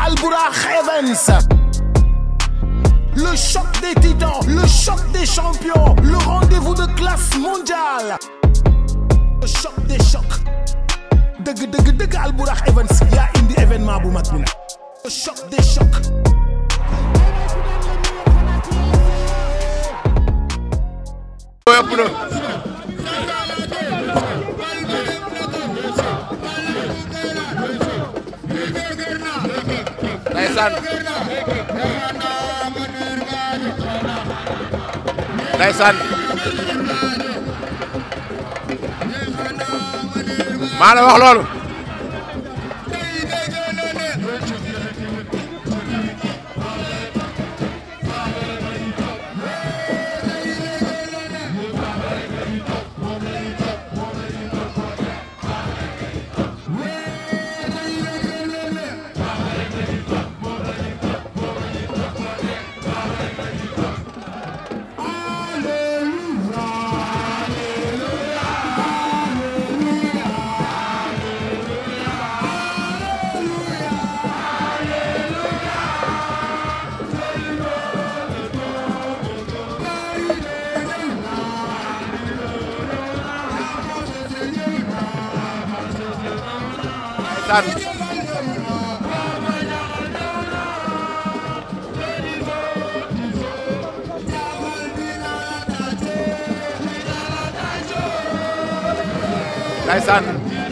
Albourakh Events. Le choc des titans, le choc des champions, le rendez-vous de classe mondiale. Le choc des chocs. Deug Albourakh Events yaa indi événement bu mag bi nag. Le choc des chocs. Ndeysaan ndeysaan maa la wax loolu ndeysaan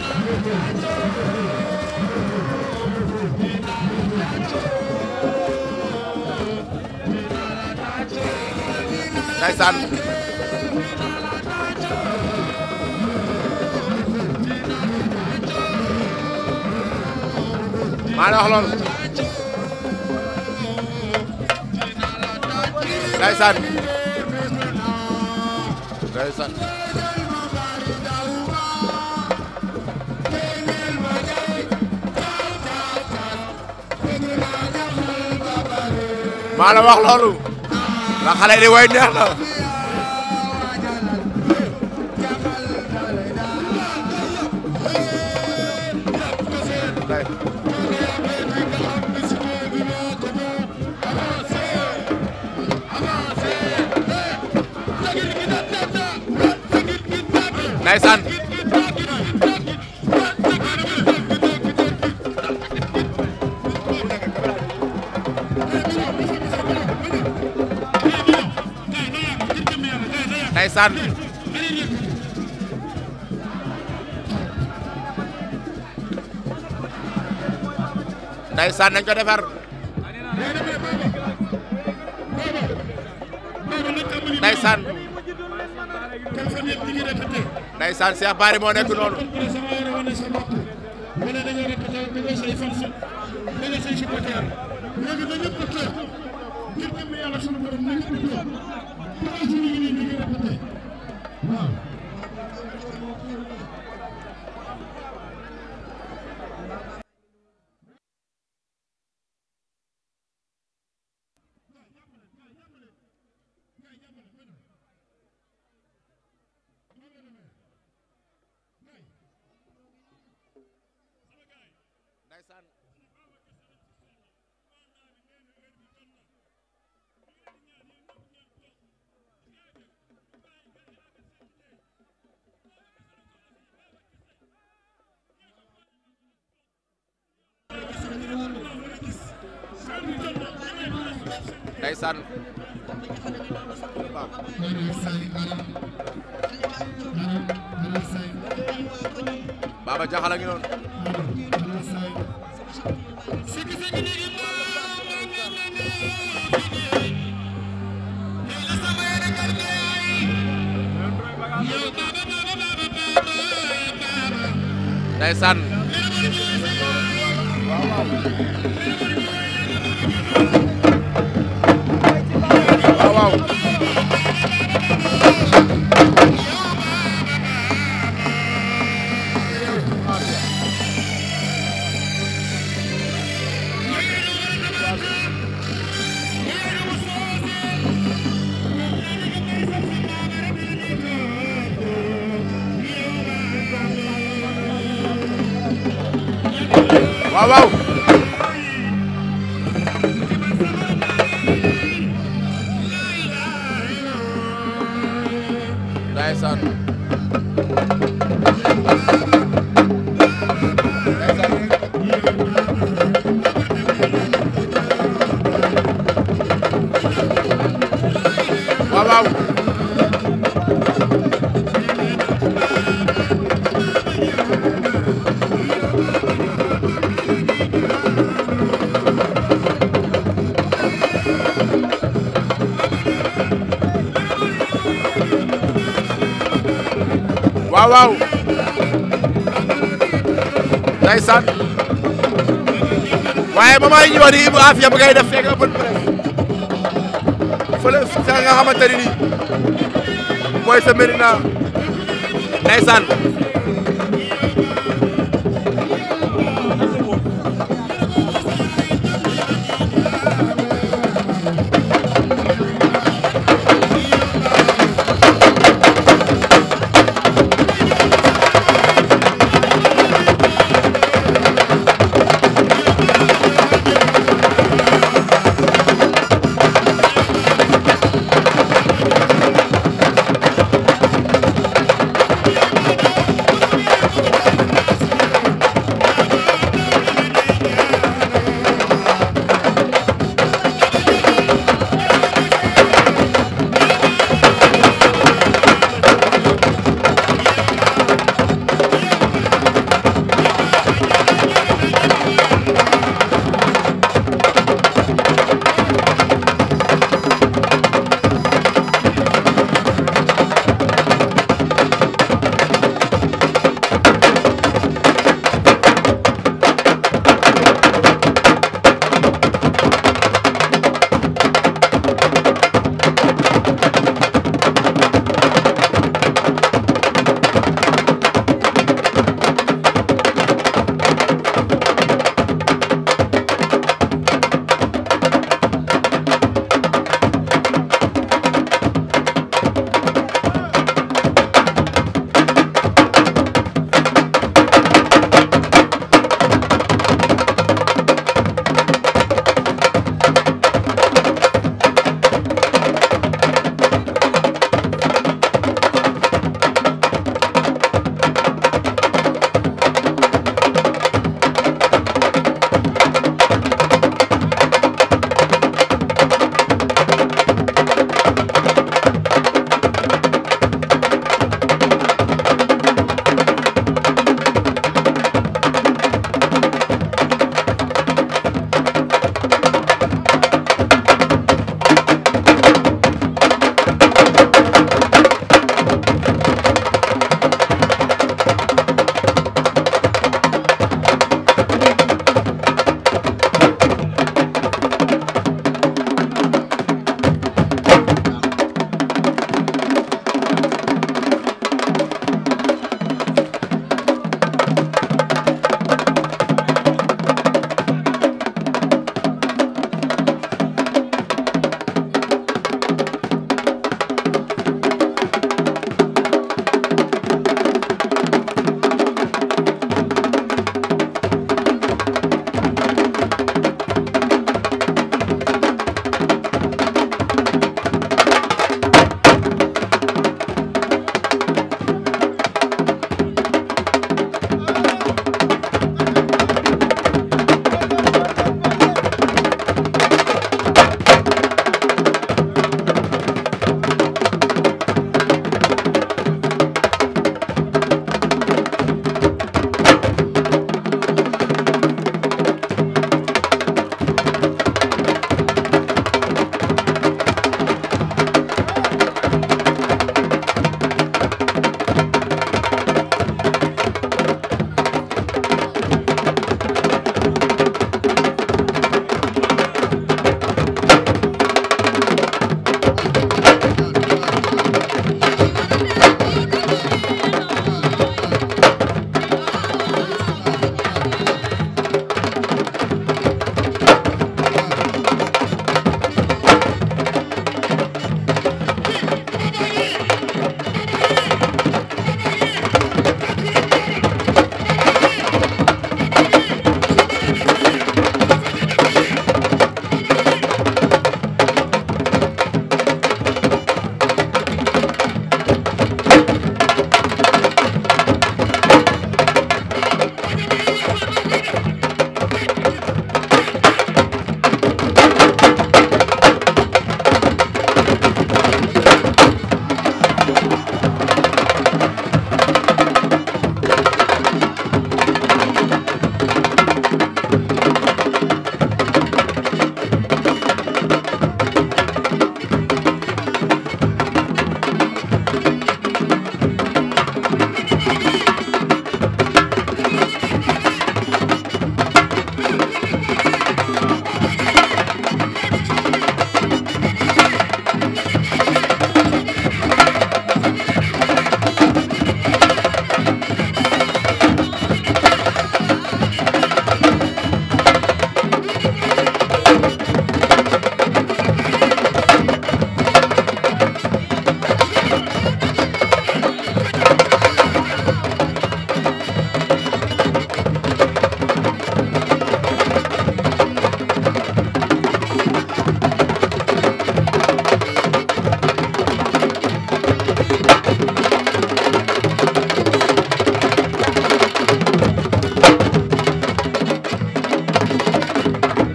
ndeysaan maa la wax loolu ndeysaan ndeysaan maa la wax loolu la xale di way neex na ndeysaan ndeysaan ndeysaan nañ ko defar ndeysaan ndeysaan Cheikh Bary moo nekk noonu ndeysaan Baba Jaxal a ngi noonu ndeysaan waaw waaw waaw ndeysaan waaw waaw waaw waaw ndeysaan waaye moment yi ñu wax ni Ibou Afia bu ngay def fekk open press fële sa nga xamante ni mooy sa Médina ndeysaan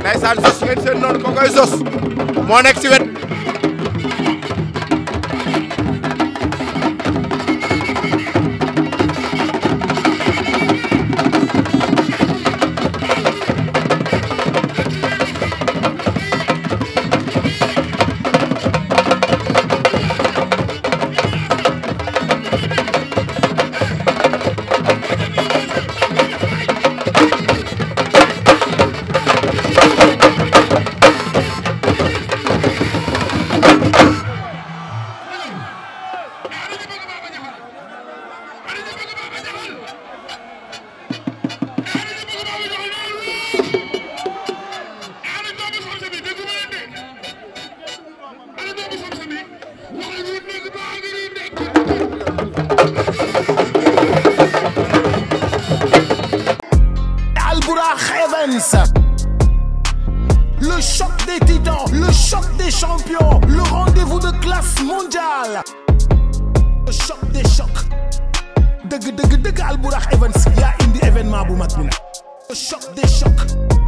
ndeysaan sos ngeen seen noonu ko koy sos moo nekk ci wet Le choc des titans, le choc des champions, le rendez-vous de classe mondiale. Le choc des chocs. Deug Albourakh Events yaa indi événement bu mag bi nag. Le choc des chocs.